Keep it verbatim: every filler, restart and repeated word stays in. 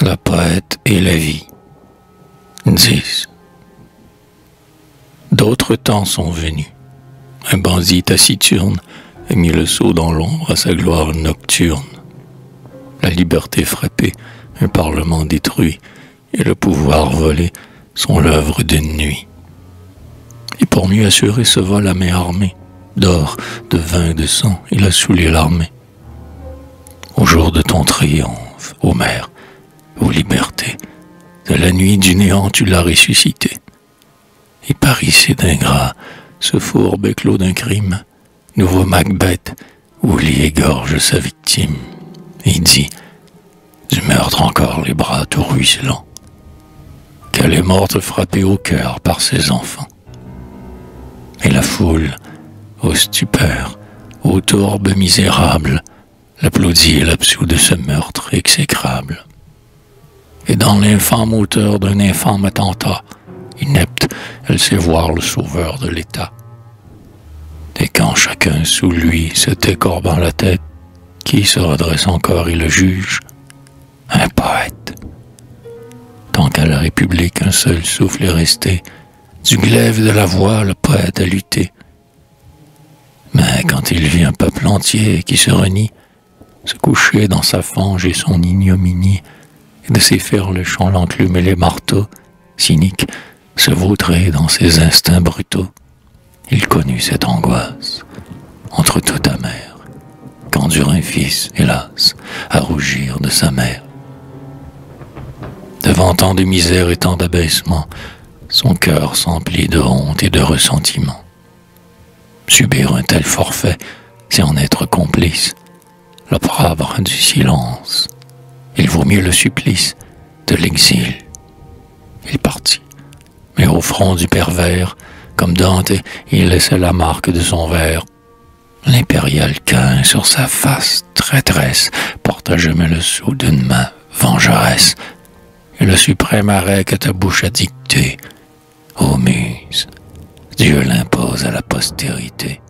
La poète et la vie. dix. D'autres temps sont venus. Un bandit taciturne a mis le sceau dans l'ombre à sa gloire nocturne. La liberté frappée, un parlement détruit, et le pouvoir volé sont l'œuvre d'une nuit. Et pour mieux assurer ce vol à main armée, d'or, de vin, de sang, il a saoulé l'armée. Au jour de ton triomphe, ô mère, ô liberté, de la nuit du néant tu l'as ressuscité. Et Paris c'est d'ingrat, ce fourbe éclos d'un crime, nouveau Macbeth, où il égorge sa victime. Et dit, du meurtre encore les bras tout ruisselants, qu'elle est morte frappée au cœur par ses enfants. Et la foule, aux stupeurs, aux tourbes misérables, l'applaudit et l'absout de ce meurtre exécrable. Et dans l'infâme auteur d'un infâme attentat, inepte, elle sait voir le sauveur de l'État. Et quand chacun sous lui se décorbant la tête, qui se redresse encore et le juge? Un poète. Tant qu'à la République un seul souffle est resté, du glaive de la voix le poète a lutté. Mais quand il vit un peuple entier qui se renie, se coucher dans sa fange et son ignominie, et de ses fers le chant, l'enclume et les marteaux, cynique, se vautrer dans ses instincts brutaux. Il connut cette angoisse, entre tout amère, qu'endure un fils, hélas, à rougir de sa mère. Devant tant de misère et tant d'abaissement, son cœur s'emplit de honte et de ressentiment. Subir un tel forfait, c'est en être complice, l'opprobre du silence. Il vaut mieux le supplice de l'exil. Il partit, mais au front du pervers, comme Dante, il laissait la marque de son vers. L'impérial Caïn sur sa face traîtresse porte à jamais le sceau d'une main vengeresse. Et le suprême arrêt que ta bouche a dicté, ô muse, Dieu l'impose à la postérité.